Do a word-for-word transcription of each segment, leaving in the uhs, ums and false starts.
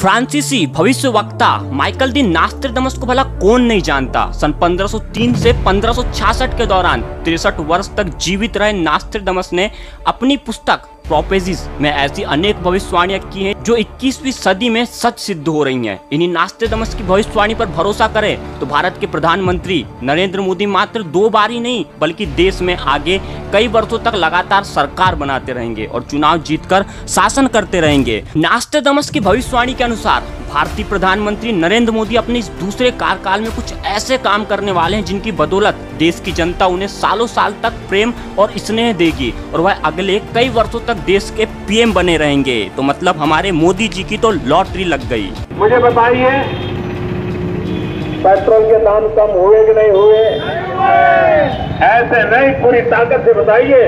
फ्रांसीसी भविष्यवक्ता माइकल दी नास्ट्राडामस को भला कौन नहीं जानता। सन पंद्रह सौ तीन से पंद्रह सौ छियासठ के दौरान तिरसठ वर्ष तक जीवित रहे नास्ट्राडामस ने अपनी पुस्तक प्रोपेसिस में ऐसी अनेक भविष्यवाणियां की हैं जो इक्कीसवीं सदी में सच सिद्ध हो रही हैं। इन्हीं नास्ट्राडामस की भविष्यवाणी पर भरोसा करें तो भारत के प्रधानमंत्री नरेंद्र मोदी मात्र दो बार ही नहीं बल्कि देश में आगे कई वर्षों तक लगातार सरकार बनाते रहेंगे और चुनाव जीतकर शासन करते रहेंगे। नास्ट्राडामस की भविष्यवाणी के अनुसार भारतीय प्रधानमंत्री नरेंद्र मोदी अपने इस दूसरे कार्यकाल में कुछ ऐसे काम करने वाले हैं जिनकी बदौलत देश की जनता उन्हें सालों साल तक प्रेम और स्नेह देगी और वह अगले कई वर्षों तक देश के पीएम बने रहेंगे। तो मतलब हमारे मोदी जी की तो लॉटरी लग गई। मुझे बताइए, पेट्रोल के दाम कम हुए कि नहीं हुए? ऐसे नहीं, पूरी ताकत से बताइए।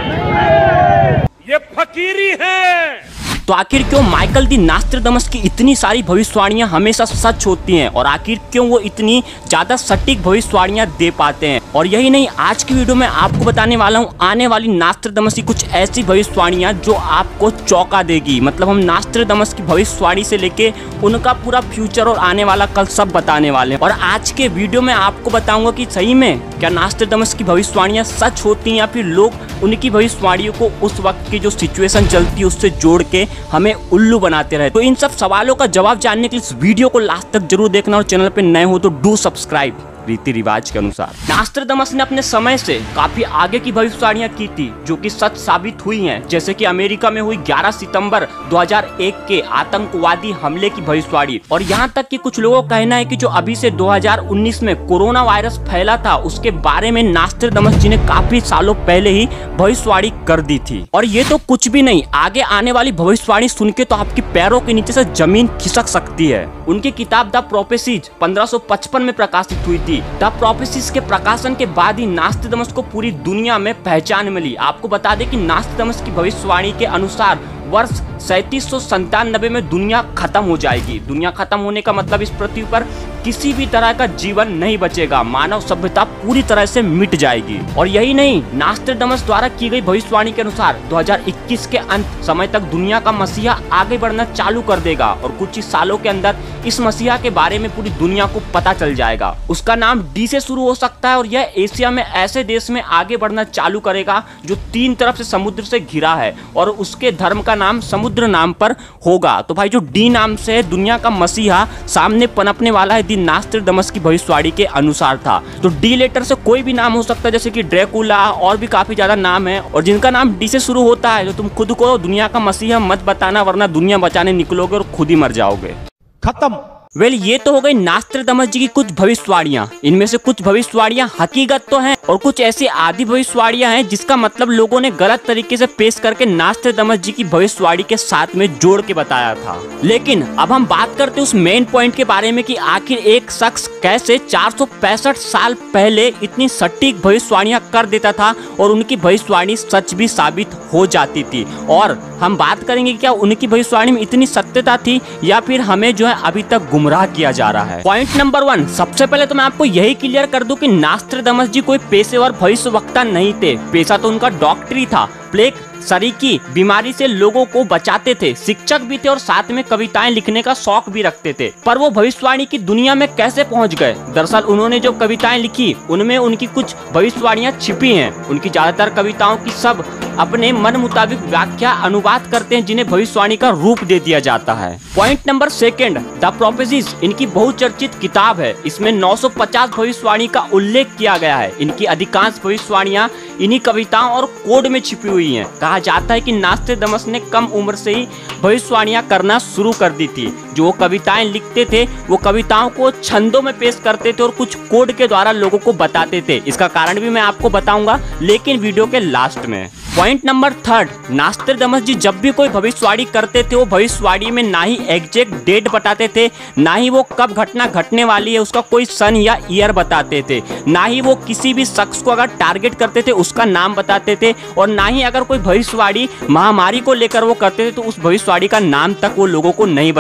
ये फकीरी है। तो आखिर क्यों माइकल दी नास्ट्राडामस की इतनी सारी भविष्यवाणियां हमेशा सच होती हैं और आखिर क्यों वो इतनी ज्यादा सटीक भविष्यवाणियां दे पाते हैं? और यही नहीं, आज की वीडियो में आपको बताने वाला हूं आने वाली नास्ट्राडामस की कुछ ऐसी भविष्यवाणियां जो आपको चौंका देगी। मतलब हम नास्ट्राडामस की भविष्यवाणी से लेके उनका पूरा फ्यूचर और आने वाला कल सब बताने वाले हैं। और आज के वीडियो में आपको बताऊंगा कि सही में क्या नास्ट्राडामस की भविष्यवाणियां सच होती हैं या फिर लोग उनकी भविष्यवाणियों को उस वक्त की जो सिचुएशन चलती है उससे जोड़ के हमें उल्लू बनाते रहे। तो इन सब सवालों का जवाब जानने के लिए इस वीडियो को लास्ट तक जरूर देखना और चैनल पे नए हो तो डू सब्सक्राइब। रीति रिवाज के अनुसार नास्ट्राडामस ने अपने समय से काफी आगे की भविष्यवाणियां की थी जो कि सच साबित हुई हैं। जैसे कि अमेरिका में हुई ग्यारह सितंबर दो हज़ार एक के आतंकवादी हमले की भविष्यवाणी। और यहाँ तक कि कुछ लोगों का कहना है कि जो अभी से दो हज़ार उन्नीस में कोरोना वायरस फैला था उसके बारे में नास्ट्राडामस जी ने काफी सालों पहले ही भविष्यवाणी कर दी थी। और ये तो कुछ भी नहीं, आगे आने वाली भविष्यवाणी सुन के तो आपकी पैरों के नीचे से जमीन खिसक सकती है। उनकी किताब द प्रोपेसिस पंद्रह सौ पचपन में प्रकाशित हुई थी। द प्रोपेसिस के प्रकाशन के बाद ही नास्ट्राडामस को पूरी दुनिया में पहचान मिली। आपको बता दें कि नास्ट्राडामस की भविष्यवाणी के अनुसार वर्ष सैंतीस सौ संतानबे में दुनिया खत्म हो जाएगी। दुनिया खत्म होने का मतलब इस पृथ्वी पर किसी भी तरह का जीवन नहीं बचेगा, मानव सभ्यता पूरी तरह से मिट जाएगी। और यही नहीं, नास्ट्राडामस द्वारा की गई भविष्यवाणी के अनुसार दो हज़ार इक्कीस के अंत समय तक दुनिया का मसीहा आगे बढ़ना चालू कर देगा और कुछ ही सालों के अंदर इस मसीहा के बारे में पूरी दुनिया को पता चल जाएगा। उसका नाम डी से शुरू हो सकता है और यह एशिया में ऐसे देश में आगे बढ़ना चालू करेगा जो तीन तरफ से समुद्र से घिरा है और उसके धर्म का नाम समुद्र नाम पर होगा। तो भाई जो डी नाम से दुनिया का मसीहा सामने पनपने वाला है, दी नास्ट्राडामस की भविष्यवाणी के अनुसार था। तो डी लेटर से कोई भी नाम हो सकता है जैसे कि ड्रैकुला और भी काफी ज्यादा नाम है और जिनका नाम डी से शुरू होता है तो तुम खुद को दुनिया का मसीहा मत बताना वरना दुनिया बचाने निकलोगे और खुद ही मर जाओगे। खत्म। वेल well, ये तो हो गई नास्ट्राडामस जी की कुछ भविष्यवाणियां। इनमें से कुछ भविष्यवाणियां हकीकत तो हैं और कुछ ऐसी आधी भविष्यवाणियां हैं जिसका मतलब लोगों ने गलत तरीके से पेश करके नास्ट्राडामस जी की भविष्यवाणी के साथ में जोड़ के बताया था। लेकिन अब हम बात करते हैं उस मेन पॉइंट के बारे में कि आखिर एक शख्स कैसे चार सौ पैंसठ साल पहले इतनी सटीक भविष्यवाणियां कर देता था और उनकी भविष्यवाणी सच भी साबित हो जाती थी। और हम बात करेंगे क्या उनकी भविष्यवाणी में इतनी सत्यता थी या फिर हमें जो है अभी तक गुमराह किया जा रहा है। पॉइंट नंबर वन, सबसे पहले तो मैं आपको यही क्लियर कर दूं कि नास्ट्राडामस जी कोई पेशेवर भविष्यवक्ता नहीं थे। पेशा तो उनका डॉक्टरी था। प्लेग सरीकी बीमारी से लोगों को बचाते थे, शिक्षक भी थे और साथ में कविताएं लिखने का शौक भी रखते थे। पर वो भविष्यवाणी की दुनिया में कैसे पहुंच गए? दरअसल उन्होंने जो कविताएं लिखी उनमें उनकी कुछ भविष्यवाणियां छिपी हैं। उनकी ज्यादातर कविताओं की सब अपने मन मुताबिक व्याख्या अनुवाद करते हैं जिन्हें भविष्यवाणी का रूप दे दिया जाता है। Point number second, the prophecies इनकी बहुचर्चित किताब है। इसमें नौ सौ पचास भविष्यवाणी का उल्लेख किया गया है। इनकी अधिकांश भविष्यवाणियां इन्हीं कविताओं और कोड में छिपी हुई हैं। कहा जाता है कि नास्ट्राडामस ने कम उम्र से ही भविष्यवाणियां करना शुरू कर दी थी। जो वो कविताएं लिखते थे वो कविताओं को छंदों में पेश करते थे और कुछ कोड के द्वारा लोगों को बताते थे। इसका कारण भी मैं आपको बताऊंगा लेकिन वीडियो के लास्ट में। Point number third, Nostradamus ji जब भी कोई भविष्यवाणी करते थे वो भविष्यवाणी में ना ही एग्जैक्ट डेट बताते थे, ना ही वो कब घटना घटने वाली है उसका कोई सन या ईयर बताते थे, ना ही वो किसी भी शख्स को अगर टारगेट करते थे उसका नाम बताते थे और ना ही अगर कोई भविष्यवाणी महामारी को लेकर वो करते थे तो उस भविष्यवाणी का नाम तक वो लोगों को नहीं बताते थे।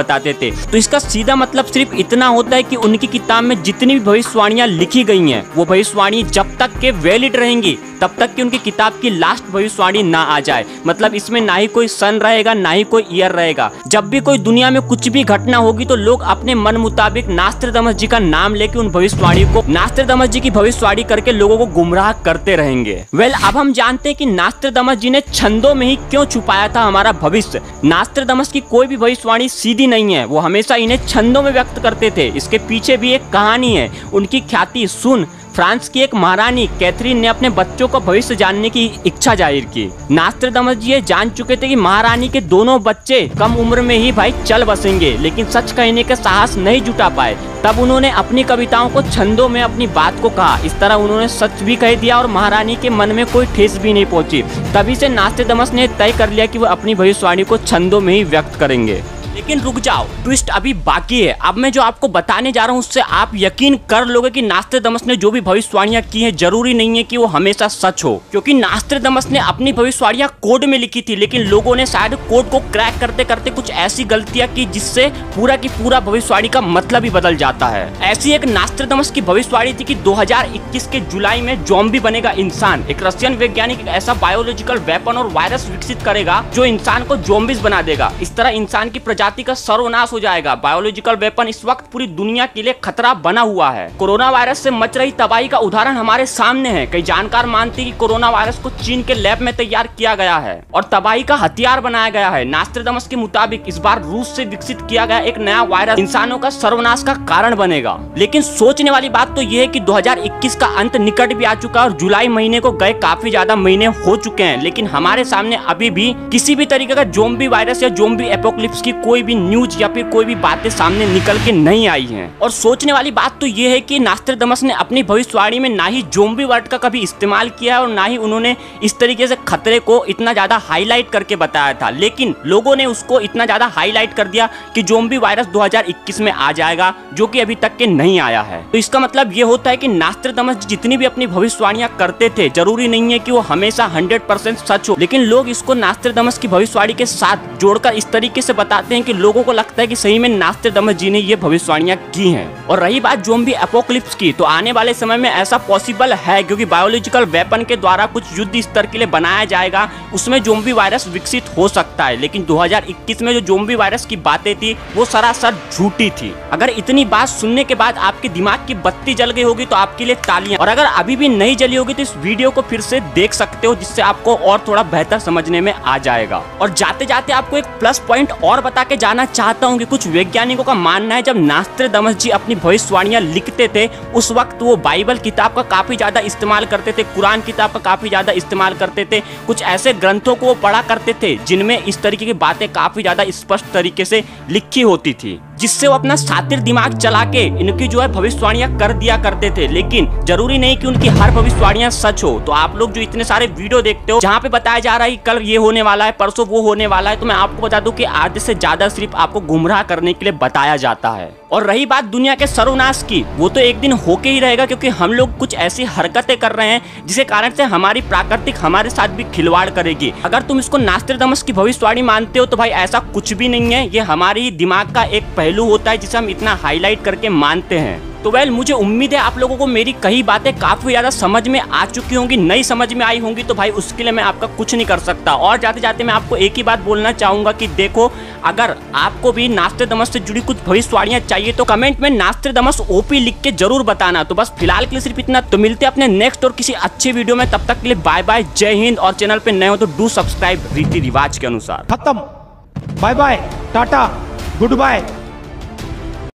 थे। तो इसका सीधा मतलब सिर्फ इतना होता है कि उनकी किताब में जितनी भी भविष्यवाणियां लिखी गई हैं वो भविष्यवाणी जब तक के वैलिड रहेंगी तब तक कि उनकी किताब की लास्ट भविष्यवाणी ना आ जाए। मतलब इसमें ना ही कोई सन रहेगा ना ही कोई ईयर रहेगा। जब भी कोई दुनिया में कुछ भी घटना होगी तो लोग अपने मन मुताबिक नास्ट्राडामस जी का नाम लेके उन भविष्यवाणी को नास्ट्राडामस जी की भविष्यवाणी करके लोगों को गुमराह करते रहेंगे। वेल well, अब हम जानते हैं कि नास्ट्राडामस जी ने छंदों में ही क्यों छुपाया था हमारा भविष्य। नास्ट्राडामस की कोई भी भविष्यवाणी सीधी नहीं है, वो हमेशा इन्हें छंदों में व्यक्त करते थे। इसके पीछे भी एक कहानी है। उनकी ख्याति सुन फ्रांस की एक महारानी कैथरीन ने अपने बच्चों को भविष्य जानने की इच्छा जाहिर की। नास्ट्राडामस जी ये जान चुके थे कि महारानी के दोनों बच्चे कम उम्र में ही भाई चल बसेंगे, लेकिन सच कहने का साहस नहीं जुटा पाए। तब उन्होंने अपनी कविताओं को छंदों में अपनी बात को कहा। इस तरह उन्होंने सच भी कह दिया और महारानी के मन में कोई ठेस भी नहीं पहुंची। तभी से नास्ट्राडामस ने तय कर लिया कि वो अपनी भविष्यवाणी को छंदों में ही व्यक्त करेंगे। लेकिन रुक जाओ, ट्विस्ट अभी बाकी है। अब मैं जो आपको बताने जा रहा हूँ उससे आप यकीन कर लोगे कि नास्ट्राडामस ने जो भी भविष्यवाणियां की हैं जरूरी नहीं है कि वो हमेशा सच हो, क्योंकि नास्ट्राडामस ने अपनी भविष्यवाणियां कोड में लिखी थी, लेकिन लोगों ने शायद कोड को क्रैक करते करते कुछ ऐसी गलतियां की जिससे पूरा की पूरा भविष्यवाणी का मतलब ही बदल जाता है। ऐसी एक नास्ट्राडामस की भविष्यवाणी थी कि दो हजार इक्कीस के जुलाई में ज़ॉम्बी बनेगा इंसान। एक रशियन वैज्ञानिक एक ऐसा बायोलॉजिकल वेपन और वायरस विकसित करेगा जो इंसान को ज़ॉम्बीज बना देगा। इस तरह इंसान की प्रजाति का सर्वनाश हो जाएगा। बायोलॉजिकल वेपन इस वक्त पूरी दुनिया के लिए खतरा बना हुआ है। कोरोना वायरस से मच रही तबाही का उदाहरण हमारे सामने है। कई जानकार मानते हैं कि कोरोना वायरस को चीन के लैब में तैयार किया गया है और तबाही का हथियार बनाया गया है। नास्ट्राडामस के मुताबिक इस बार रूस से विकसित किया गया एक नया वायरस इंसानों का सर्वनाश का कारण बनेगा। लेकिन सोचने वाली बात तो यह है कि दो हजार इक्कीस का अंत निकट भी आ चुका है और जुलाई महीने को गए काफी ज्यादा महीने हो चुके हैं, लेकिन हमारे सामने अभी भी किसी भी तरीके का ज़ॉम्बी वायरस या ज़ॉम्बी एपोकलिप्स की कोई भी न्यूज या फिर कोई भी बातें सामने निकल के नहीं आई हैं। और सोचने वाली बात तो यह है कि नास्ट्राडामस ने अपनी भविष्यवाणी में ना ही ज़ॉम्बी वर्ड का कभी इस्तेमाल किया है और ना ही उन्होंने इस तरीके से खतरे को इतना ज्यादा हाईलाइट करके बताया था, लेकिन लोगों ने उसको इतना ज्यादा हाईलाइट कर दिया कि ज़ॉम्बी वायरस दो हजार इक्कीस में आ जाएगा, जो कि अभी तक के नहीं आया है। तो इसका मतलब ये होता है कि नास्ट्राडामस जितनी भी अपनी भविष्यवाणियां करते थे जरूरी नहीं है कि वो हमेशा हंड्रेड परसेंट सच हो, लेकिन लोग इसको नास्ट्राडामस की भविष्यवाणी के साथ जोड़कर इस तरीके से बताते हैं कि लोगों को लगता है कि सही में नास्ट्राडामस जी ने ये भविष्यवाणियां की हैं। और रही बात ज़ॉम्बी एपोकलिप्स की, तो आने वाले समय में ऐसा पॉसिबल है क्योंकि बायोलॉजिकल वेपन के द्वारा कुछ युद्ध स्तर के लिए बनाया जाएगा, उसमें ज़ॉम्बी वायरस विकसित हो सकता है। लेकिन दो हजार इक्कीस में जो ज़ॉम्बी वायरस की बातें थी वो सरासर झूठी थी। अगर इतनी बात सुनने के बाद आपके दिमाग की बत्ती जल गई होगी तो आपके लिए तालियां, और अगर अभी भी नहीं जली होगी तो इस वीडियो को फिर से देख सकते हो, जिससे आपको और थोड़ा बेहतर समझने में आ जाएगा। और जाते जाते आपको एक प्लस पॉइंट और बता के जाना चाहता हूँ कि कुछ वैज्ञानिकों का मानना है जब नास्ट्राडामस जी अपनी भविष्यवाणियां लिखते थे उस वक्त वो बाइबल किताब का काफी ज्यादा इस्तेमाल करते थे, कुरान किताब का काफी ज्यादा इस्तेमाल करते थे। कुछ ऐसे ग्रंथों को वो पढ़ा करते थे जिनमें इस तरीके की बातें काफी ज्यादा स्पष्ट तरीके से लिखी होती थी, जिससे वो अपना शातिर दिमाग चला के इनकी जो है भविष्यवाणियां कर दिया करते थे। लेकिन जरूरी नहीं कि उनकी हर भविष्यवाणियां सच हो। तो आप लोग जो इतने सारे वीडियो देखते हो जहाँ पे बताया जा रहा है कि कल ये होने वाला है, परसों वो होने वाला है, तो मैं आपको बता दूं कि आधे से ज्यादा सिर्फ आपको गुमराह करने के लिए बताया जाता है। और रही बात दुनिया के सर्वनाश की, वो तो एक दिन होके ही रहेगा, क्योंकि हम लोग कुछ ऐसी हरकतें कर रहे हैं जिसके कारण से हमारी प्राकृतिक हमारे साथ भी खिलवाड़ करेगी। अगर तुम इसको नास्ट्राडामस की भविष्यवाणी मानते हो तो भाई ऐसा कुछ भी नहीं है, ये हमारे ही दिमाग का एक पहलू होता है जिसे हम इतना हाईलाइट करके मानते हैं। तो वेल मुझे उम्मीद है आप लोगों को मेरी कई बातें काफी ज्यादा समझ में आ चुकी होंगी, नई समझ में आई होंगी, तो भाई उसके लिए मैं आपका कुछ नहीं कर सकता। और जाते जाते मैं आपको एक ही बात बोलना चाहूंगा कि देखो, अगर आपको भी नास्ट्राडामस से जुड़ी कुछ भविष्यवाणियां चाहिए तो कमेंट में नास्ट्राडामस ओपी लिख के जरूर बताना। तो बस फिलहाल के लिए सिर्फ इतना, तो मिलते हैं अपने नेक्स्ट और किसी अच्छे वीडियो में, तब तक के लिए बाय बाय, जय हिंद। और चैनल पे नए हो तो डू सब्सक्राइब रीति रिवाज के अनुसार। खत्म, bye bye, tata, good bye.